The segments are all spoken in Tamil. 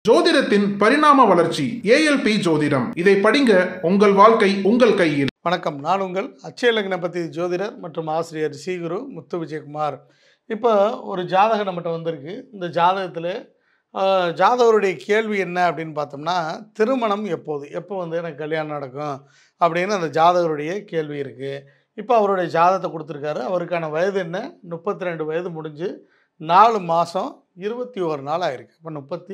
ஜோதிடத்தின் பரிணாம வளர்ச்சி ஏஎல்பி ஜோதிடம். இதை படிங்க, உங்கள் வாழ்க்கை உங்கள் கையில். வணக்கம், நான் உங்கள் அட்சய லக்ன பத்தி ஜோதிடர் மற்றும் ஆசிரியர் சி குரு முத்து விஜயகுமார். இப்போ ஒரு ஜாதகம் நம்மகிட்ட வந்திருக்கு. இந்த ஜாதகத்தில் ஜாதகருடைய கேள்வி என்ன அப்படின்னு பார்த்தோம்னா, திருமணம் எப்போ வந்து எனக்கு கல்யாணம் நடக்கும் அப்படின்னு அந்த ஜாதகருடைய கேள்வி இருக்குது. இப்போ அவருடைய ஜாதகத்தை கொடுத்துருக்காரு. அவருக்கான வயது என்ன? 32 வயது முடிஞ்சு 4 மாதம் 21 நாள் ஆயிருக்கு. இப்போ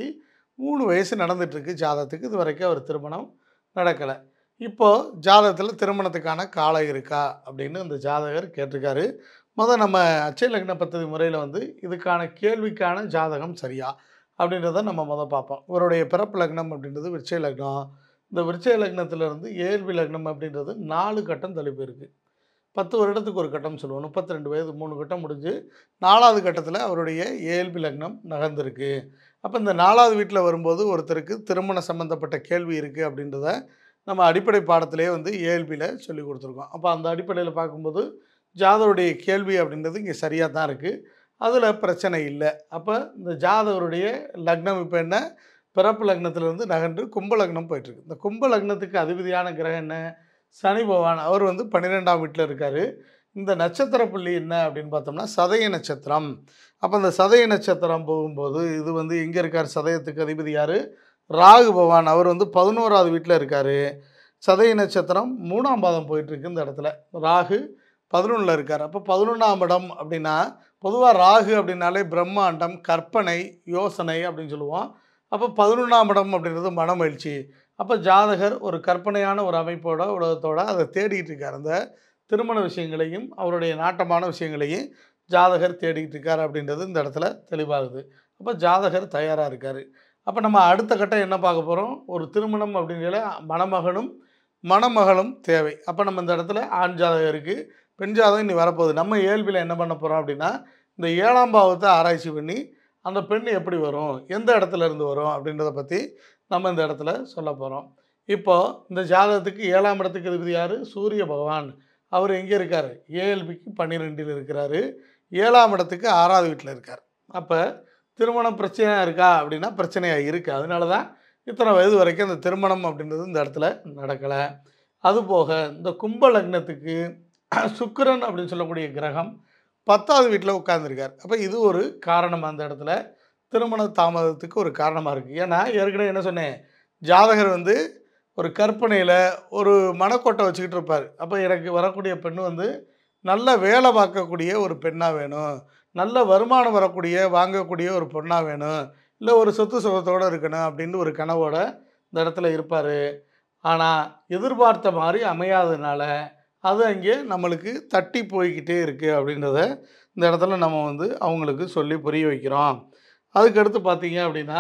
33 வயசு நடந்துகிட்ருக்கு ஜாதகத்துக்கு. இது வரைக்கும் அவர் திருமணம் நடக்கலை. இப்போது ஜாதகத்தில் திருமணத்துக்கான காலம் இருக்கா அப்படின்னு அந்த ஜாதகர் கேட்டிருக்காரு. நம்ம அட்சய லக்ன பத்ததி முறையில் வந்து இதுக்கான கேள்விக்கான ஜாதகம் சரியா அப்படின்றத நம்ம பார்ப்போம். இவருடைய பிறப்பு லக்னம் அப்படின்றது விருச்சிக லக்னம். இந்த விருச்சிக லக்னத்திலிருந்து ஏஎல்பி லக்னம் அப்படின்றது 4 கட்டம் தள்ளி போயிருக்கு. 10 வருடத்துக்கு ஒரு கட்டம் சொல்லுவோம். 32 வயது 3 கட்டம் முடிஞ்சு 4வது கட்டத்தில் அவருடைய ஏஎல்பி லக்னம் நகர்ந்திருக்கு. அப்போ இந்த 4வது வீட்டில் வரும்போது ஒருத்தருக்கு திருமண சம்மந்தப்பட்ட கேள்வி இருக்குது அப்படின்றத நம்ம அடிப்படை பாடத்திலே வந்து ஏஎல்பியில் சொல்லி கொடுத்துருக்கோம். அப்போ அந்த அடிப்படையில் பார்க்கும்போது ஜாதகருடைய கேள்வி அப்படின்றது இங்கே சரியாக தான் இருக்குது. அதில் பிரச்சனை இல்லை. அப்போ இந்த ஜாதகருடைய லக்னம் இப்போ என்ன, பிறப்பு லக்னத்திலிருந்து நகர்ந்து கும்ப லக்னம் போயிட்டுருக்கு. இந்த கும்ப லக்னத்துக்கு அதிபதியான கிரகம் என்ன? சனி பகவான். அவர் வந்து 12ஆம் வீட்டில் இருக்கார். இந்த நட்சத்திர புள்ளி என்ன அப்படின்னு பார்த்தோம்னா சதய நட்சத்திரம். அப்போ இந்த சதய நட்சத்திரம் போகும்போது இது வந்து எங்கே இருக்கார்? சதயத்துக்கு அதிபதி யார்? ராகு பகவான். அவர் வந்து 11வது வீட்டில் இருக்கார். சதய நட்சத்திரம் 3ஆம் பாதம் போயிட்டுருக்கு. இந்த இடத்துல ராகு 11ல் இருக்கார். அப்போ 11ஆம் இடம் அப்படின்னா பொதுவாக ராகு அப்படின்னாலே பிரம்மாண்டம், கற்பனை, யோசனை அப்படின்னு சொல்லுவோம். அப்போ 11ஆம் இடம் அப்படின்றது மனமகிழ்ச்சி. அப்போ ஜாதகர் ஒரு கற்பனையான ஒரு அமைப்போட உலகத்தோடு அதை தேடிக்கிட்டு இருக்கார். அந்த திருமண விஷயங்களையும் அவருடைய நாட்டமான விஷயங்களையும் ஜாதகர் தேடிக்கிட்டு இருக்கார் அப்படின்றது இந்த இடத்துல தெளிவாகுது. அப்போ ஜாதகர் தயாராக இருக்கார். அப்போ நம்ம அடுத்த கட்டம் என்ன பார்க்க போகிறோம்? ஒரு திருமணம் அப்படிங்கிற மணமகனும் மணமகளும் தேவை. அப்போ நம்ம இந்த இடத்துல ஆண் ஜாதகம் இருக்குது, பெண் ஜாதகம் இனி வரப்போகுது. நம்ம ஏஎல்பியில் என்ன பண்ண போகிறோம் அப்படின்னா, இந்த 7ஆம் பாவத்தை ஆராய்ச்சி பண்ணி அந்த பெண் எப்படி வரும், எந்த இடத்துல இருந்து வரும் அப்படின்றத பற்றி நம்ம இந்த இடத்துல சொல்ல போகிறோம். இப்போது இந்த ஜாதகத்துக்கு 7ஆம் இடத்துக்கு அதிபதி யார்? சூரிய பகவான். அவர் எங்கே இருக்கார்? ஏஎல்பிக்கு 12ல் இருக்கிறாரு. 7ஆம் இடத்துக்கு 6வது வீட்டில் இருக்கார். அப்போ திருமணம் பிரச்சனையாக இருக்கா அப்படின்னா பிரச்சனையாக இருக்குது. அதனால தான் இத்தனை வயது வரைக்கும் அந்த திருமணம் அப்படின்றது இந்த இடத்துல நடக்கலை. அதுபோக இந்த கும்ப லக்னத்துக்கு சுக்கிரன் அப்படின்னு சொல்லக்கூடிய கிரகம் 10வது வீட்டில் உட்கார்ந்துருக்கார். அப்போ இது ஒரு காரணம், அந்த இடத்துல திருமண தாமதத்துக்கு ஒரு காரணமாக இருக்குது. ஏன்னா ஏற்கனவே என்ன சொன்னேன், ஜாதகர் வந்து ஒரு கற்பனையில் ஒரு மனக்கோட்டை வச்சுக்கிட்டு இருப்பார். அப்போ எனக்கு வரக்கூடிய பெண் வந்து நல்ல வேலை பார்க்கக்கூடிய ஒரு பெண்ணாக வேணும், நல்ல வருமானம் வரக்கூடிய வாங்கக்கூடிய ஒரு பொண்ணாக வேணும், இல்லை ஒரு சொத்து சுகத்தோடு இருக்கணும் அப்படின்னு ஒரு கனவோட இந்த இடத்துல இருப்பார். ஆனால் எதிர்பார்த்த மாதிரி அமையாததுனால அது அங்கே நம்மளுக்கு தட்டி போய்கிட்டே இருக்குது அப்படின்றத இந்த இடத்துல நம்ம வந்து அவங்களுக்கு சொல்லி புரிய வைக்கிறோம். அதுக்கடுத்து பார்த்தீங்க அப்படின்னா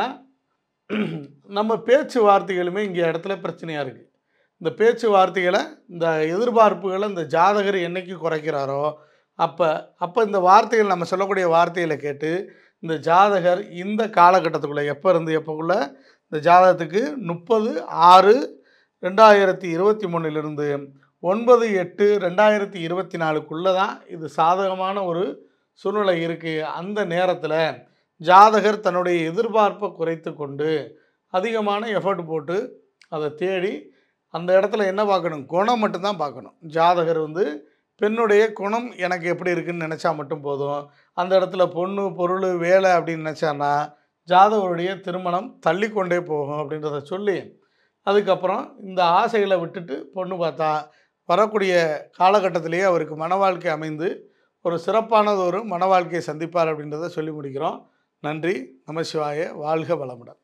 நம்ம பேச்சுவார்த்தைகளுமே இங்கே இடத்துல பிரச்சனையாக இருக்குது. இந்த பேச்சுவார்த்தைகளை, இந்த எதிர்பார்ப்புகளை இந்த ஜாதகர் என்றைக்கு குறைக்கிறாரோ அப்போ இந்த வார்த்தைகள், நம்ம சொல்லக்கூடிய வார்த்தைகளை கேட்டு இந்த ஜாதகர் இந்த காலகட்டத்துக்குள்ளே எப்போ இருந்து எப்போக்குள்ளே இந்த ஜாதகத்துக்கு 30/6/2023 9/8/2024 தான் இது சாதகமான ஒரு சூழ்நிலை இருக்குது. அந்த நேரத்தில் ஜாதகர் தன்னுடைய எதிர்பார்ப்பை குறைத்து கொண்டு அதிகமான எஃபர்ட் போட்டு அதை தேடி அந்த இடத்துல என்ன பார்க்கணும்? குணம் மட்டும்தான் பார்க்கணும். ஜாதகர் வந்து பெண்ணுடைய குணம் எனக்கு எப்படி இருக்குதுன்னு நினச்சா மட்டும் போதும். அந்த இடத்துல பொண்ணு, பொருள், வேலை அப்படின்னு நினச்சான்னா ஜாதகருடைய திருமணம் தள்ளி கொண்டே போகும் அப்படின்றத சொல்லி, அதுக்கப்புறம் இந்த ஆசைகளை விட்டுட்டு பொண்ணு பார்த்தா வரக்கூடிய காலகட்டத்திலேயே அவருக்கு மன வாழ்க்கை அமைந்து ஒரு சிறப்பானது ஒரு மன வாழ்க்கையை சந்திப்பார் அப்படின்றத சொல்லி முடிக்கிறோம். நன்றி. நமசிவாய. வாழ்க வளமுடன்.